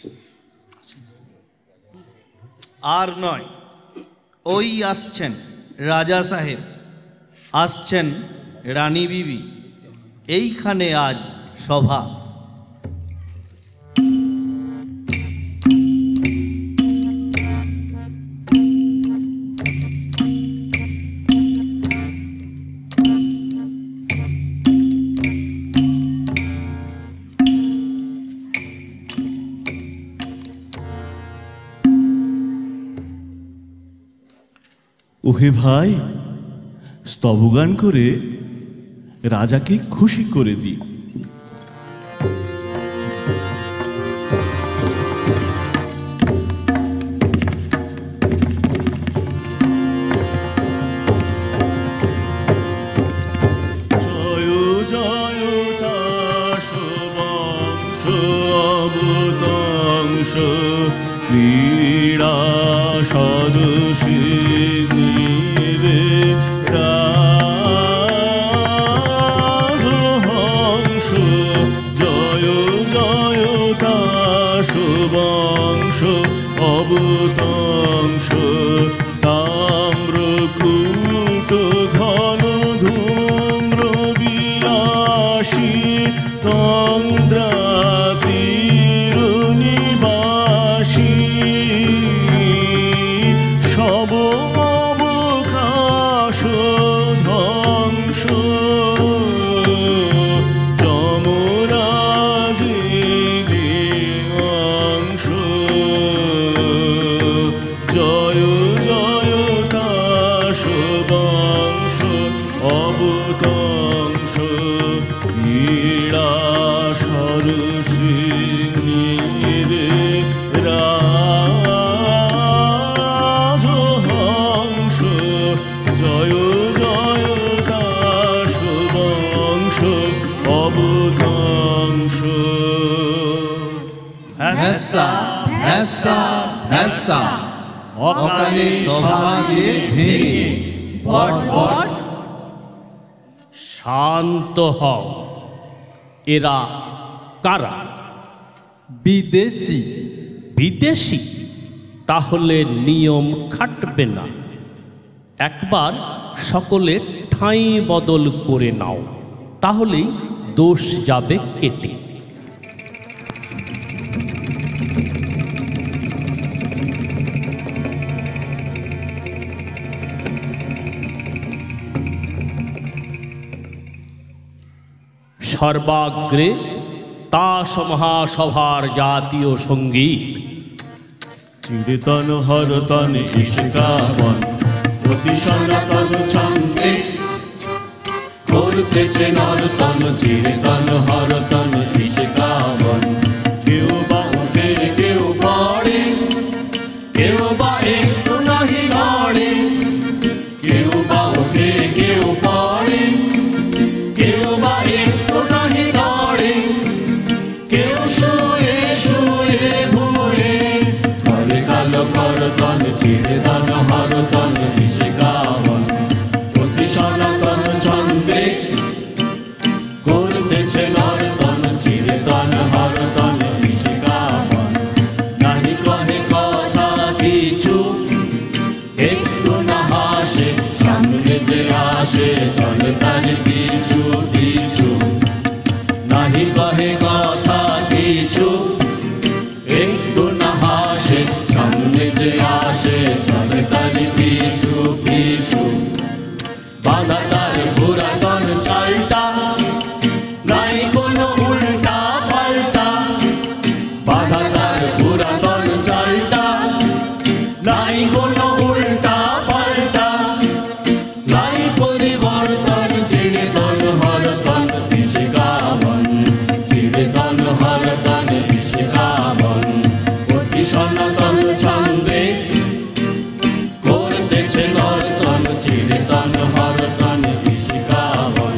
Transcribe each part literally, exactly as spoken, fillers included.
আর নয়, ওই আসছেন রাজা সাহেব, আসছেন রানী বিবি, এইখানে আজ সভা। ওহে ভাই, স্তবগান করে রাজাকে খুশি করে দিই। জয় জয় দাস বংশ অবতংশ ক্রীড়া সদস্যী অবতংশ তাম্রকূট ঘন ধূম্র বিলাসী তন্দ্রাতীর নিবাসী সব অবকাশ ধ্বংস হেস্তা হেস্তা হেস্তা অকালে সভা দিয়ে ভেঙে বট বট। শান্ত হও। এরা কারা? বিদেশি। বিদেশি? তাহলে নিয়ম খাটবে না। একবার সকলে ঠাঁই বদল করে নাও, তাহলেই দোষ যাবে কেটে। সর্বাগ্রে তাস মহাসভার জাতীয় সঙ্গীত। চিরতন হরতন ইশকাবন অতি সনাতন ছন্দে করতেছে নরতন চিরতন হরতন ইশকাবন। কেউ বা উঠে কেউ পড়ে, কেউ বা একটু নাহি নড়ে, কেউ বা উঠে কেউ পড়ে, কেউ বা একটু নাহি নড়ে, কেউ শুয়ে শুয়ে ভুয়ে করে কালো করতন চিরতন হরতন ইশকাবন। অতি সনাতন ছন্দে করতেছে নরতন চিরতন হরতন ইশকাবন। নাহি কহে কথা কিছু, একটু না হাসে, সামনে যে আসে চলে তার পিছু পিছু। নাহি কহে কথা কিছু, একটু না হাসে, সামনে যে আসে চলে তার পিছু পিছু। বাঁধা তার পুরাতন চালটা, নাই কোনো উল্টা পাল্টা। বাঁধা তার পুরাতন চালটা, নাই কোনো উল্টা পাল্টা। নাই পরিবর্তন চিরতন হরতন ইশকাবন, চিরতন হরতন ইশকাবন। অতি সনাতন ছন্দে করতেছে নর্তন চিরতন হরতন ইশকাবন।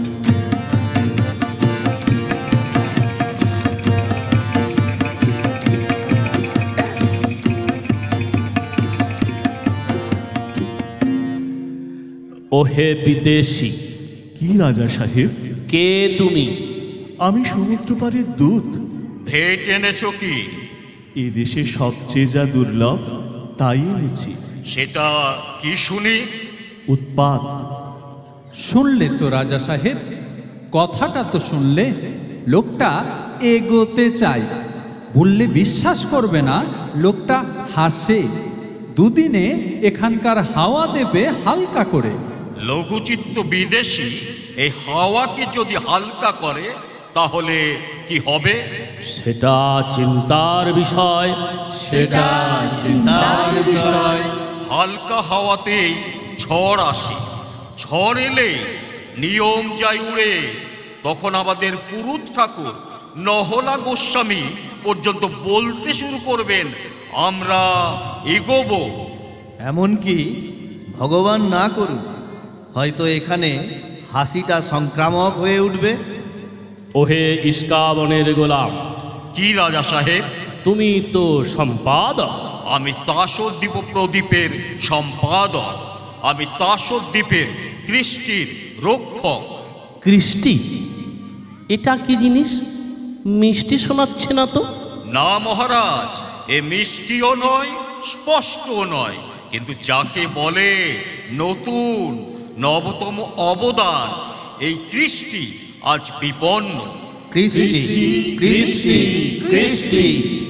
ওহে বিদেশি। কি রাজা সাহেব? কে তুমি? আমি সমুদ্র পারের দূত। ভেট এনেছ কি? এদেশে সবচেয়ে যা দুর্লভ তাই এনেছি। সেটা কি শুনি? উৎপাত। শুনলে তো রাজা সাহেব, কথাটা তো শুনলে। লোকটা এগোতে চায়, বললে বিশ্বাস করবে না। লোকটা হাসে, দুদিনে এখানকার হাওয়া দেবে হালকা করে। লঘুচিত্ত বিদেশি এই হাওয়াকে যদি হালকা করে তাহলে কি হবে? সেটা চিন্তার বিষয়। সেটা চিন্তার বিষয়। হালকা হাওয়াতেই ঝড় আসে, ঝড় এলে নিয়ম যায় উড়ে। তখন আমাদের পুরুত ঠাকুর নহলা গোস্বামী পর্যন্ত বলতে শুরু করবেন, আমরা এগোবো। এমনকি ভগবান না করুক, হয়তো এখানে হাসিটা সংক্রামক হয়ে উঠবে। ওহে ইস্কাবনের গোলাম, কি রাজা সাহেব? তুমি তো সম্পাদক। আমি তাসর দ্বীপ প্রদীপের সম্পাদক, আমি তাসর দ্বীপের কৃষ্টির রক্ষক। কৃষ্টি? এটা কি জিনিস? মিষ্টি শোনাচ্ছে না তো? না মহারাজ, এ মিষ্টিও নয়, স্পষ্টও নয়, কিন্তু যাকে বলে নতুন নবতম অবদান, এই কৃষ্টি আজ বিপন্ন। কৃষ্টি কৃষ্টি কৃষ্টি।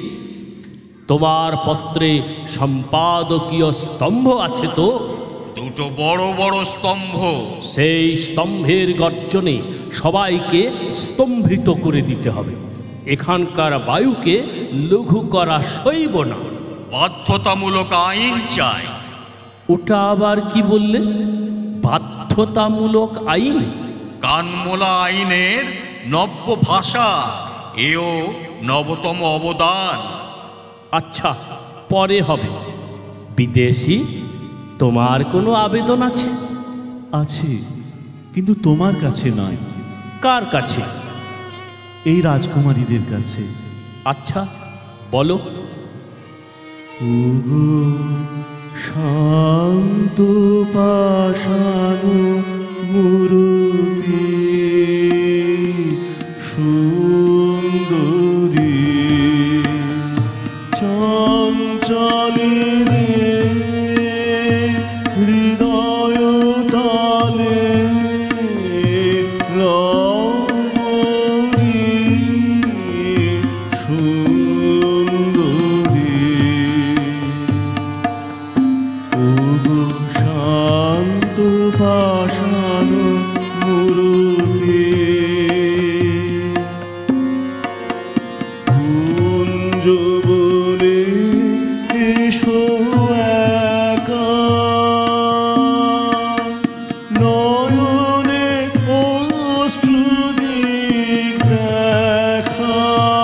তোমার পত্রে সম্পাদকীয় স্তম্ভ আছে তো? দুটো বড় বড় স্তম্ভ। সেই স্তম্ভের গর্জনে সবাইকে স্তম্ভিত করে দিতে হবে। এখানকার বায়ুকে লঘু করা সইব না। বাধ্যতামূলক আইন চাই। ওটা আবার কি বললে? বাধ্যতামূলক আইন? কানমোলা আইনের নব্য ভাষা, এও নবতম অবদান। আচ্ছা, পরে হবে। বিদেশি, তোমার কোনো আবেদন আছে? আছে, কিন্তু তোমার কাছে নয়। কার কাছে? এই রাজকুমারীদের কাছে। আচ্ছা, বলো। ওগো শান্ত পাষাণ মূরতি সুন্দরী চঞ্চলে হৃদয় তালে রমণী সুন্দরী। ওগো শান্ত পাষাণ মূরতি কুঞ্জ বলে এসো একা, নয়নে অষ্টদিক দেখা।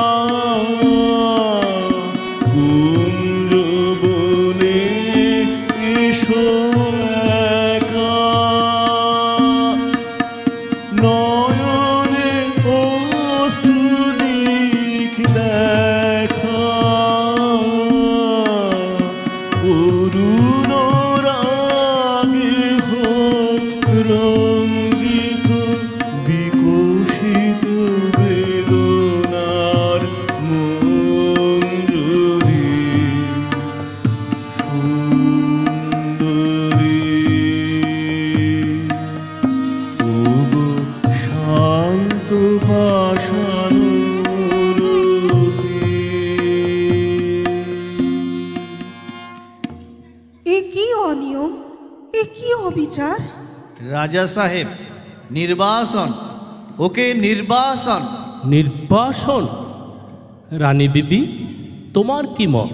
কুঞ্জ বলে এসো একা, নয়নে অষ্টদিক দেখা। অরুণ রাগে হোক রঞ্জিত বিকশিত বেদনার মঞ্জরি সুন্দরী। ওগো শান্ত পাষাণ মূরতি। এ কি অনিয়ম, এ কি অবিচার! রাজা সাহেব, নির্বাসন, ওকে নির্বাসন। নির্বাসন? রানী বিবি, তোমার কি মত?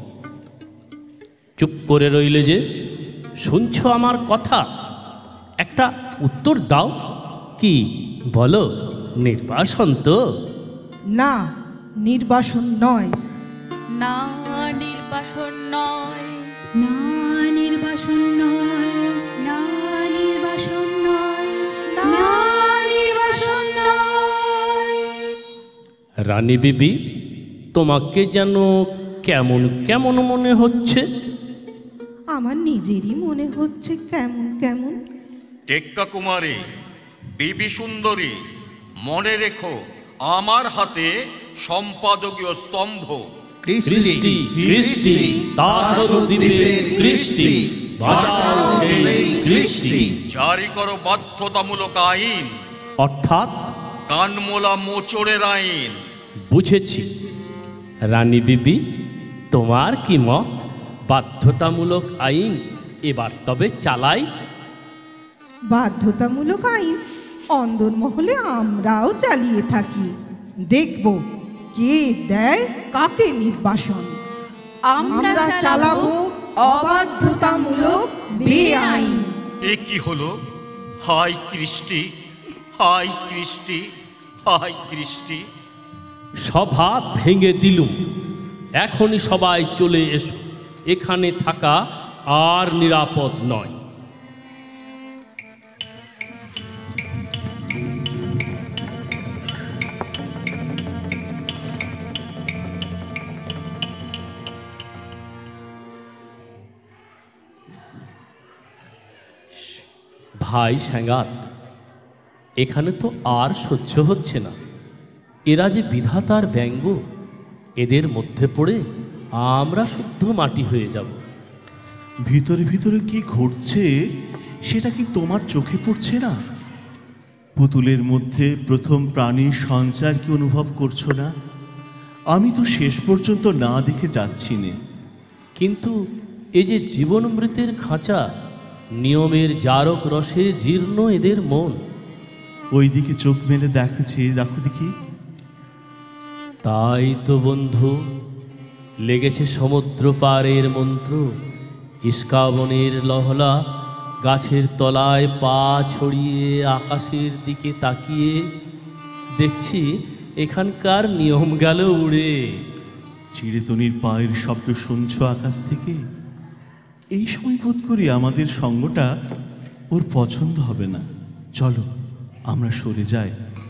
চুপ করে রইলে যে? শুনছো আমার কথা? একটা উত্তর দাও। কি বলো? নির্বাসন তো? না, নির্বাসন নয়। না, নির্বাসন নয়। না নির্বাসন নয়, না নির্বাসন নয়, না নির্বাসন নয়। রানী বিবি, তোমাকে যেন কেমন কেমন মনে হচ্ছে। আমার নিজেরই মনে হচ্ছে কেমন কেমন। টেক্কা কুমারী, বিবি সুন্দরী, মনে রেখো আমার হাতে সম্পাদকীয় স্তম্ভ, কৃষ্টি কৃষ্টি দাসদ্বীপের কৃষ্টি বাজাও সেই কৃষ্টি। জারি করো বাধ্যতামূলক আইন, অর্থাৎ কানমোলা মোচড়ের আইন। বুঝেছি। রানী বিবি, তোমার কি মত? বাধ্যতামূলক আইন এবার তবে চালাই। বাধ্যতামূলক আইন অন্দরমহলে আমরাও চালিয়ে থাকি। দেখব কে দেয় কাকে নির্বাসন। আমরা চালাবো অবাধ্যতামূলক বেআইন। এ কি হলো? হাই কৃষ্টি, হাই কৃষ্টি, হাই কৃষ্টি। সভা ভেঙে দিলুম। এখনই সবাই চলে এসো, এখানে থাকা আর নিরাপদ নয়। ভাই স্যাঙ্গাত, এখানে তো আর সহ্য হচ্ছে না। এরা যে বিধাতার ব্যঙ্গ, এদের মধ্যে পড়ে আমরা শুদ্ধ মাটি হয়ে যাব। ভিতরে ভিতরে কি ঘটছে সেটা কি তোমার চোখে পড়ছে না? পুতুলের মধ্যে প্রথম প্রাণীর সঞ্চার কি অনুভব করছো না? আমি তো শেষ পর্যন্ত না দেখে যাচ্ছি নে। কিন্তু এ যে জীবন মৃতের খাঁচা, নিয়মের জারক রসে জীর্ণ এদের মন। ওইদিকে চোখ মেলে দেখেছি, দেখো দেখি। তাই তো বন্ধু, লেগেছে সমুদ্র পারের মন্ত্র, ইস্কাবনের লহলা। গাছের তলায় পা ছড়িয়ে আকাশের দিকে তাকিয়ে দেখছি এখানকার নিয়ম গেল উড়ে। চিড়েতনির পায়ের শব্দ শুনছো আকাশ থেকে? এই সময় বোধ করি আমাদের সঙ্গটা ওর পছন্দ হবে না। চলো আমরা সরে যাই।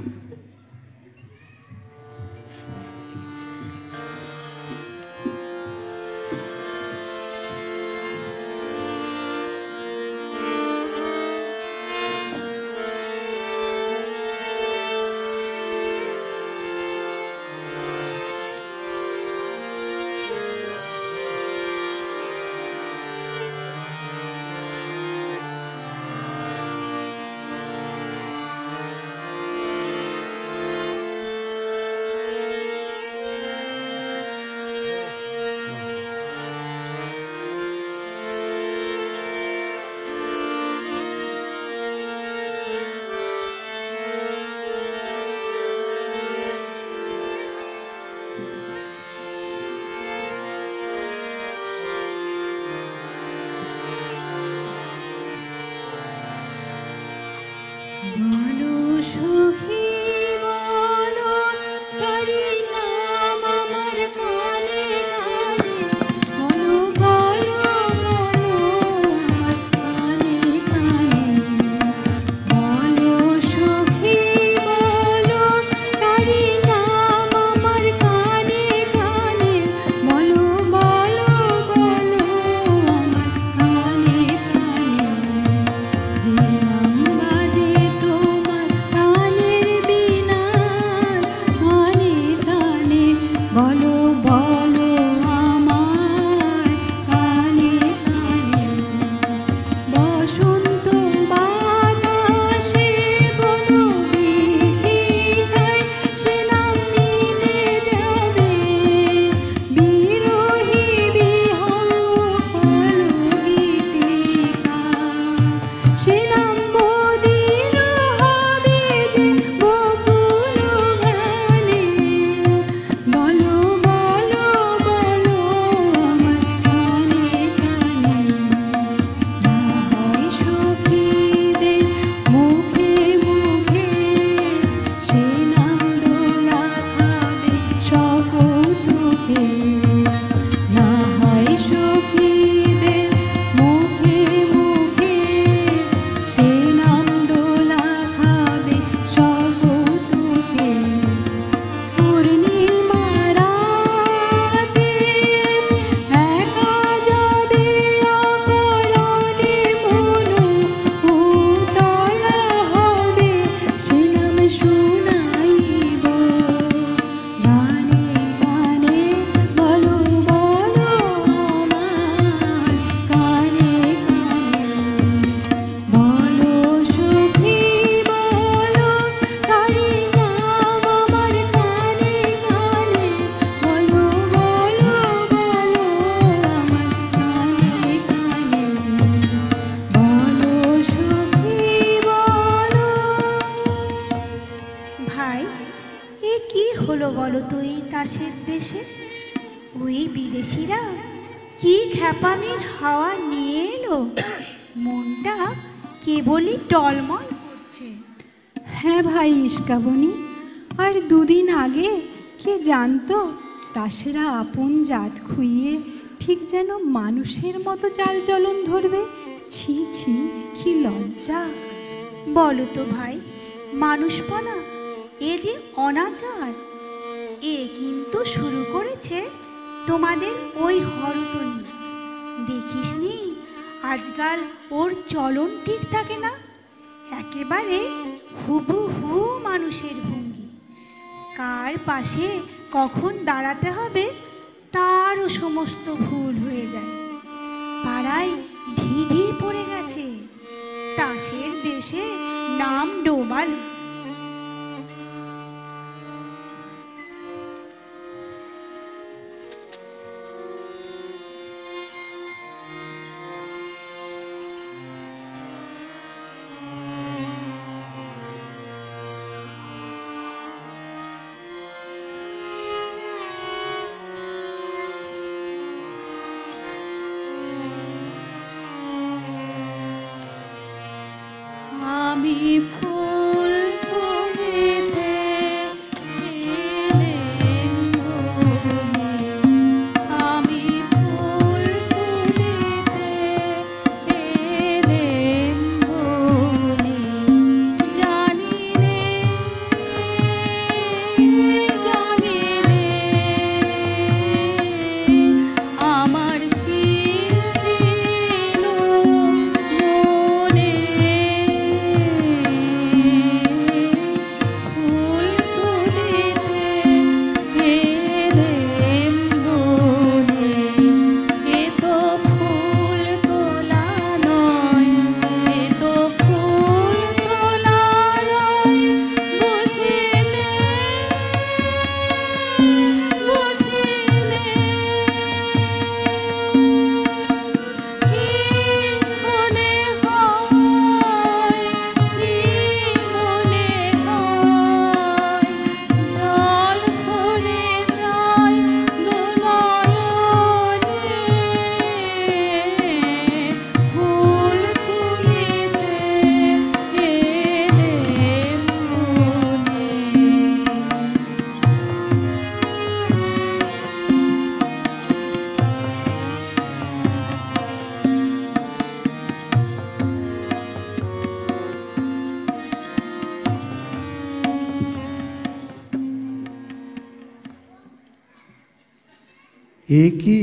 বলো সখী বলো, তারি নাম আমার কানে কানে। বলো বলো বলো আমার কানে কানে। বলো সখী বলো, তারি নাম আমার কানে কানে। বলো বলো বলো আমার কানে কানে। যে নাম বাজে তোমার প্রাণের বীণায়, কানে কানে। বলো বলো আমার কানে কানে। বসন্ত বাতাসে বনবীথিকায় সে নাম মিলে যাবে। বিরহী বিহঙ্গ ফলগীতিকা সে নাম মদির হবে যে বকুল ঘ্রাণে। বলো বলো দেশে ওই বিদেশিরা কি খ্যাপামির হাওয়া নিয়ে এলো, মনটা কেবলই টলমল করছে। হ্যাঁ ভাই ইস্কাবনি, আর দুদিন আগে কে জানতো দাসেরা আপন জাত খুইয়ে ঠিক যেন মানুষের মতো চাল চলন ধরবে। ছি ছি, কি লজ্জা! বলো তো ভাই, মানুষপনা এ যে অনাচার, এ কিন্তু শুরু করেছে তোমাদের ওই হরতনি। দেখিসনি আজকাল ওর চলন ঠিক থাকে না, একেবারে হুবহু মানুষের ভঙ্গি। কার পাশে কখন দাঁড়াতে হবে তারও সমস্ত ভুল হয়ে যায়। পাড়ায় ঢি ঢি পড়ে গেছে, তাসের দেশে নাম ডোবালে। আমি ফুল তুলিতে এলেম বলে, আমি ফুল তুলিতে এলেম বলে, জানি রে জানি রে আমার কি ছিল মনে। ফুল তুলিতে এলেম বলে, এ তো ফুল তোলা নয়, এ তো ফুল তোলা নয়, বুঝিলে বুঝিলে কি মনে হয়, কি মনে হয়, জল ভরে যায় দুনয়নে। ফুল তুলিতে এলেম বলে। এ কি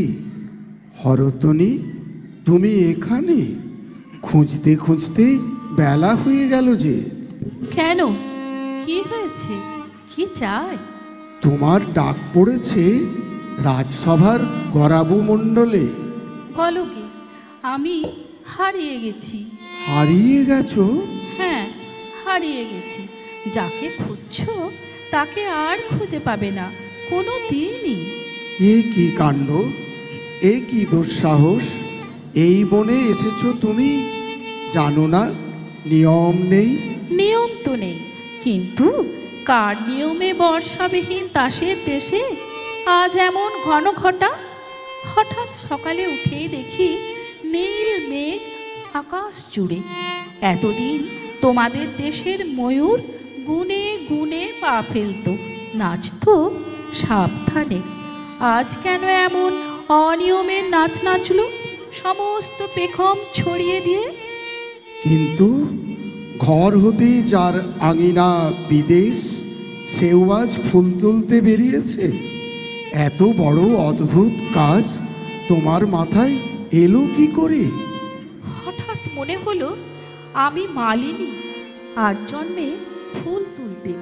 হরতনি, তুমি এখানে? খুঁজতে খুঁজতেই বেলা হয়ে গেল যে। কেন, কি হয়েছে, কি চাই? তোমার ডাক পড়েছে রাজসভার গরাবু মণ্ডলে। বলো কি, আমি হারিয়ে গেছি। হারিয়ে গেছো? হ্যাঁ, হারিয়ে গেছি। যাকে খুঁজছো তাকে আর খুঁজে পাবে না কোনো দিনই। এ কি কাণ্ড, এ কি দুঃসাহস! এই বনে এসেছো তুমি, জানো না নিয়ম নেই? নিয়ম তো নেই, কিন্তু কার নিয়মে বর্ষাবিহীন তাসের দেশে আজ এমন ঘন ঘটা? হঠাৎ সকালে উঠেই দেখি নীল মেঘ আকাশ জুড়ে। এতদিন তোমাদের দেশের ময়ূর গুনে গুনে পা ফেলত, নাচতো সাবধানে। আজ কেন এমন অনিয়মের নাচ নাচলো সমস্ত পেখম ছড়িয়ে দিয়ে? কিন্তু ঘর হতেই যার আঙিনা বিদেশ, সেও আজ ফুল তুলতে বেরিয়েছে। এত বড় অদ্ভুত কাজ তোমার মাথায় এলো কি করে? হঠাৎ মনে হলো আমি মালিনী, আর জন্মে ফুল তুলতে।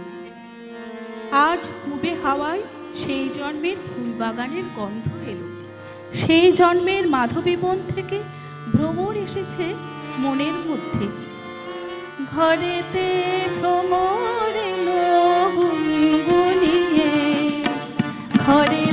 আজ হুবে হাওয়ায় সেই জন্মের ফুলবাগানের গন্ধ এলো। সেই জন্মের মাধবী বন থেকে ভ্রমর এসেছে মনের মধ্যে। ঘরেতে ভ্রমর এলো গুনগুনিয়ে, ঘরে